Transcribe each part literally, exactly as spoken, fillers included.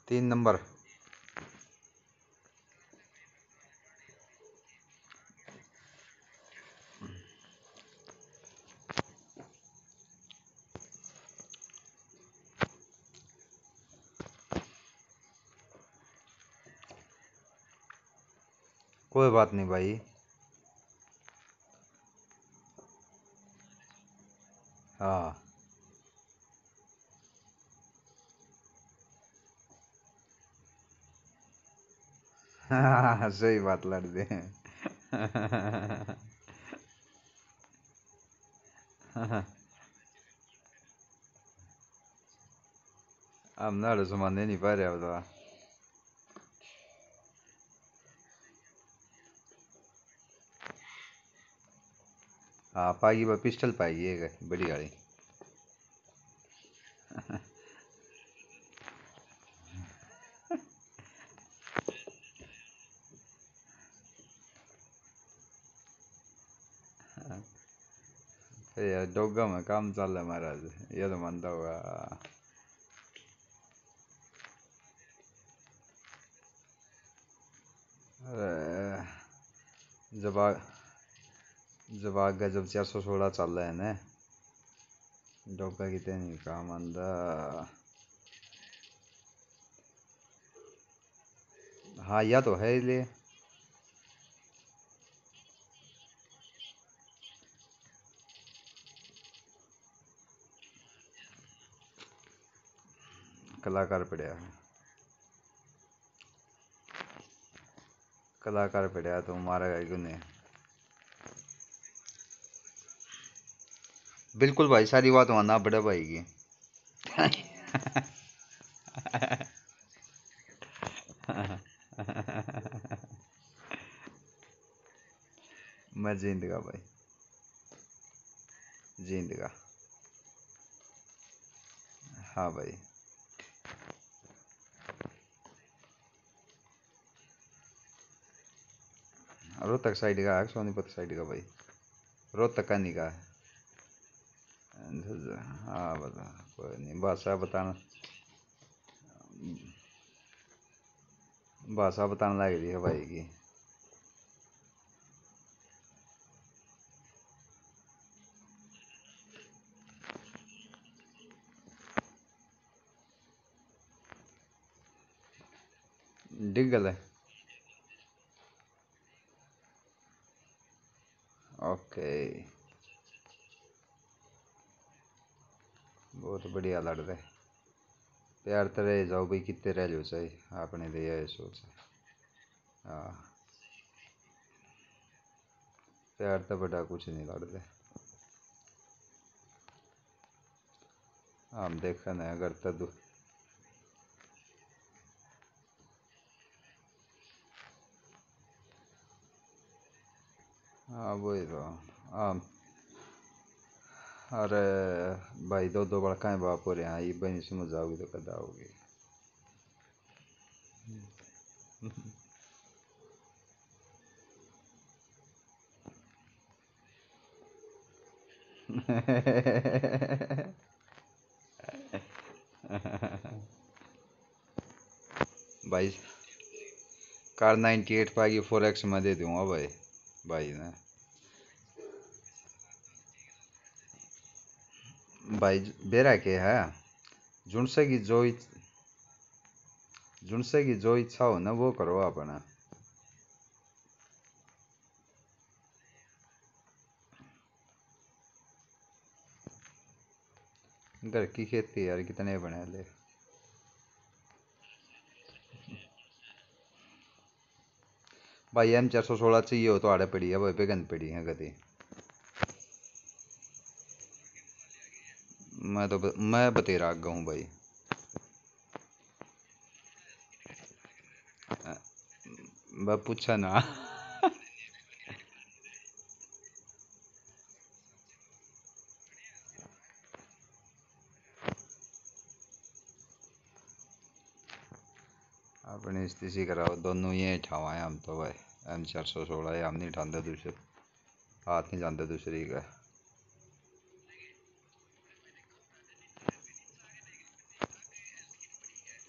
तीन नंबर। कोई बात नहीं भाई। हाँ सही बात लड़ दे। अब ना सामान दे नहीं पा रहे अब तो। हाँ पाएगी भाई, पिस्टल पाएगी एक बड़ी गाड़ी। यार डोगा में काम चल रहा है महाराज, ये तो मानता होगा। जब आ जब आगे जब चार सौ सोलह चल रहा है ना, डोगा कितने नहीं काम आंदा। हाँ यह तो है इसलिए। कलाकार पड़िया कलाकार पड़िया तो मारेगा क्यों नहीं। बिल्कुल भाई, सारी बात मानना बड़े भाई की। मैं जिंदगा भाई, जिंदगा। हाँ भाई। रोहतक साइड का है, सोनीपत साइड का भाई। रोहतक का नहीं का है। हाँ बता, कोई नहीं, भाषा बताना, भाषा बताने लग रही है भाई की। डिगल है। ओके। बहुत बढ़िया लड़ रहे। प्यार तो रह जाओ भाई, कितने रह लो सही आपने दिया ये सोच। हाँ प्यार तो बड़ा कुछ नहीं लड़ते। हम देखा नहीं अगर तो दु... हाँ वही तो। हाँ। अरे भाई दो दो बड़का है बाप और यहाँ ये बहनी समझ आओगी तो कदा होगी। भाई कार नाइन्टी एट पाएगी, फोर एक्स में दे दूंगा भाई। भाई ने भाई बेरा के है, जुनसे की जो जुनसे की जो इच्छा हो ना वो करो अपना। घर की खेती यार कितने बने ले। भाई एम चार सौ सोलह चाहिए हो तो आड़े पड़ी है भाई, बेगन पड़ी है गति। मैं तो ब, मैं बतेरा आगा हूँ भाई। मैं पूछा ना। अपनी स्थिति कराओ दोनों ये ठावाए हम तो भाई। एम चार सौ सोलह हम नहीं ठाते दूसरे, हाथ नहीं जानते दूसरी का।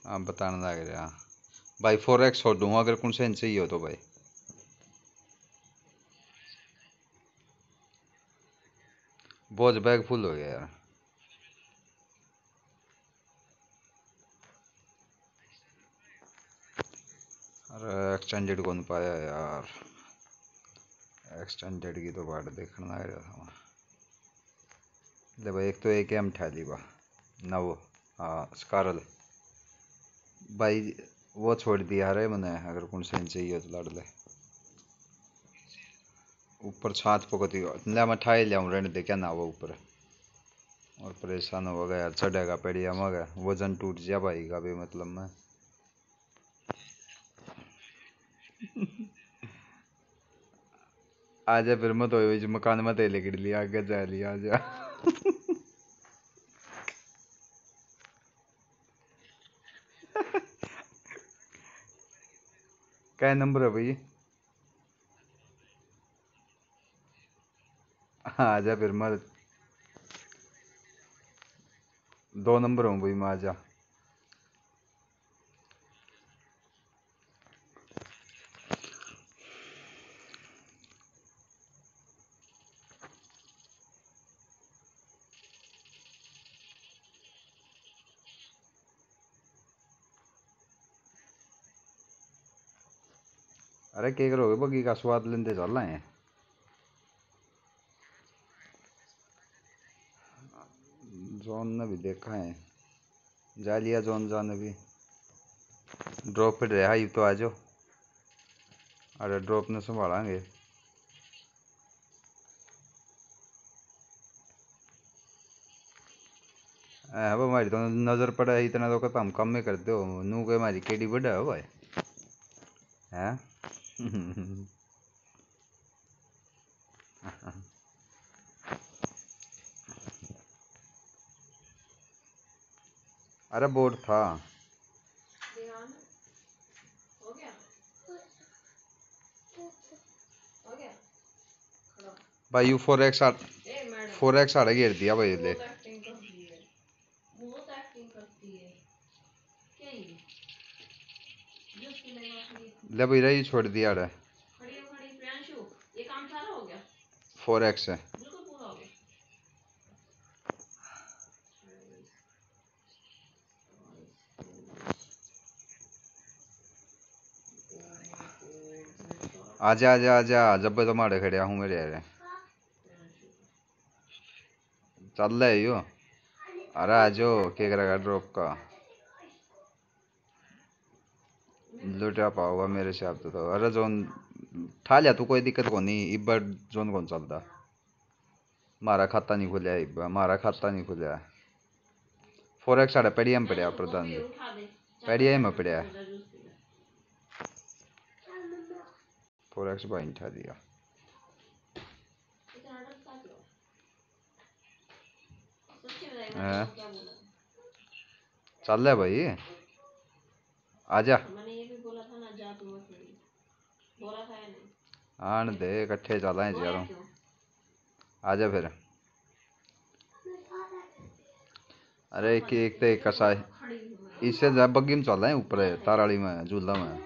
हाँ बताने लग रहा भाई। फोर एक्स छोड़ दूँगा अगर कौन से चाहिए हो तो भाई। बहुत बैग फुल हो गया यार। अरे एक्सटेंडेड कौन पाया यार। एक्सटेंडेड की तो बाट देखने लग रहा था मैं। ले भाई एक तो एक एम ठहली बा ना वो। हाँ स्कारल भाई वो छोड़ दिया रे मैंने। अगर कौन से चाहिए तो लड़ ले। ऊपर छात पकती ले मैं ठाई लिया हूँ रहने दे क्या ना वो ऊपर। और परेशान हो गया चढ़ेगा पेड़िया मगा वजन टूट जा भाई का भी मतलब मैं। आजा फिर मत हो मकान मत लेकर लिया आगे जा लिया आजा। क्या नंबर है भाई। हाँ आजा फिर मत। दो नंबर हूँ भाई मैं आजा। अरे क्या करोगे बगी का स्वाद लेते चल रहे हैं। जॉन ने भी देखा है। जा लिया जॉन जाने भी। ड्रॉप पे रहा ही तो आ जाओ। अरे ड्रॉप ने संभालेंगे। अब हमारी तो नजर पड़ा है इतना तो कहता हम कम में करते हो नू के हमारी केडी बड़ा हो भाई हैं। अरे बोर्ड था भाई। यू फोर एक्स आठ फोर एक्स आठ घेर दिया भाई ले। ले भाई रही छोड़ दिया अरे। फोर एक्स है। आजा आजा आजा जब तो मारे खड़े हूँ मेरे यार। चल रहा है यो। अरे आजो क्या करेगा ड्रॉप का। लुटा पाओगा मेरे से आप तो, तो अरे जोन ठा लिया तू कोई दिक्कत को नहीं। इब बार जोन कौन चलता। मारा खाता नहीं खुलिया इब मारा खाता नहीं खुलिया। फोर एक्स साढ़े पेड़िया में पड़िया प्रधान जी। पेड़िया में पड़िया। फोर एक्स भाई ठा दिया। चल रहा है भाई। आजा आन दे इकट्ठे चलाएं यारों। आजा फिर। अरे एक एक तो एक कसा है इससे ज्यादा बग्गी में चल रहे हैं ऊपर ताराली में झूला में।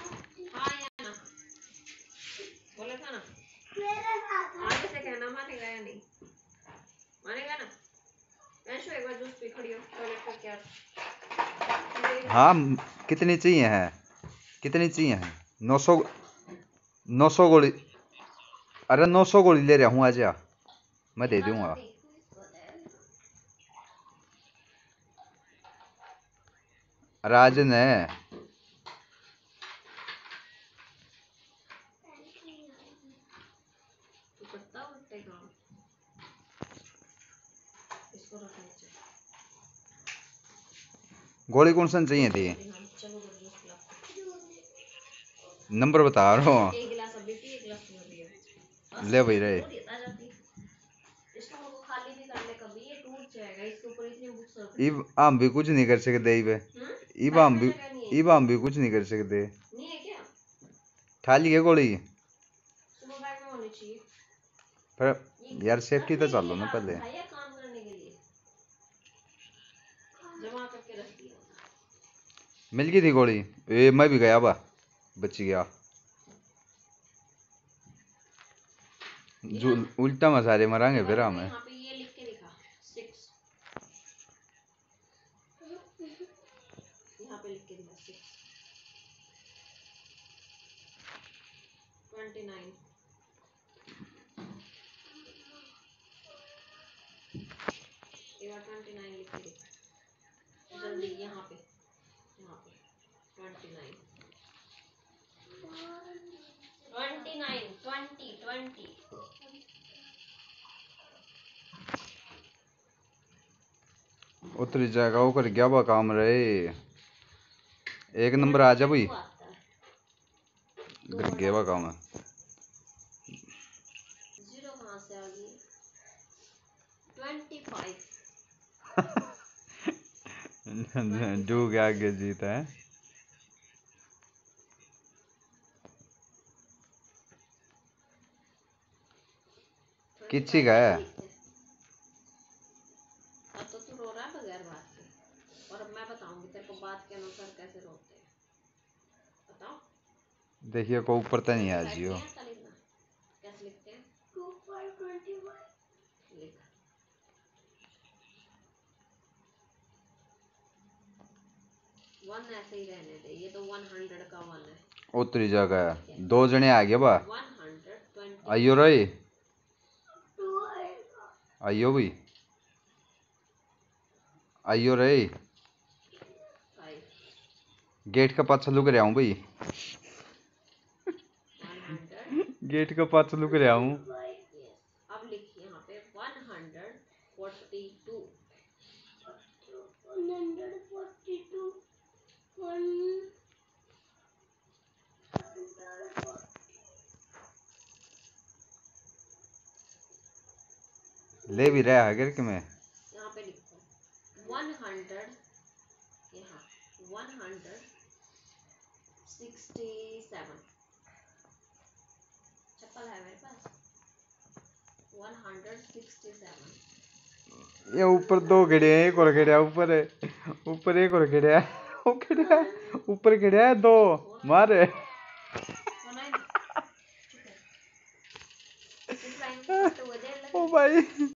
हाँ कितनी चाहिए हैं कितनी चाहिए हैं। नौ सौ नौ सौ गोली। अरे नौ सौ गोली ले रहा हूँ आजा मैं दे दूंगा। राज ने गोली कौन सा चाहिए थी। नंबर बता रहा हूँ। ले भाई रे। इब हम भी कुछ नहीं कर सकते इब इब हम भी इब हम भी कुछ नहीं कर सकते। खाली है गोली पर यार सेफ्टी तो चल लो ना पहले। मिल गई थी गोली। ए मैं भी गया बा, बच गया। जो उल्टा मसारे मरांगे फिर हमें। यहाँ पे ये लिख के दिखा सिक्स, यहाँ पे लिख के दिखा six twenty nine. Twenty nine लिख के दिखा जल्दी, यहाँ पे यहाँ पे twenty nine twenty nine twenty twenty. उतरी जाएगा वो कर गया बा काम रहे। एक नंबर आ जा भाई, कर गया बा काम है। जीरो कहाँ से आ गई? Twenty five. डू के आगे जीता है। किसी का है। अब तो तू रो रहा है बगैर बात के, और अब मैं बताऊंगी तेरे को बात के अनुसार कैसे रोते हैं। बताओ। देखिए को ऊपर तो नहीं आ जियो। कैसे लिखते हैं? लिख। वन ऐसे ही रहने दे, ये तो वन हंड्रेड का वन है। उतरी जगह है, दो जने आ गया बा। One hundred twenty. आइयो रही, आइयो भी, आइयो रही। गेट का पास लुक रहा हूँ भाई। गेट का पास लुक रहा हूँ। अब लिखिए यहाँ पे वन हंड्रेड फोर्टी टू। ले भी रहा है गिर के मैं। यहाँ पे लिखो वन हंड्रेड, यहाँ वन हंड्रेड सिक्सटी सेवन। चप्पल है मेरे पास। One hundred sixty seven. ये ऊपर दो खड़े हैं, एक और खड़ा है ऊपर है, ऊपर एक और खड़ा है, वो खड़ा है ऊपर खड़ा है दो मारे। ओ भाई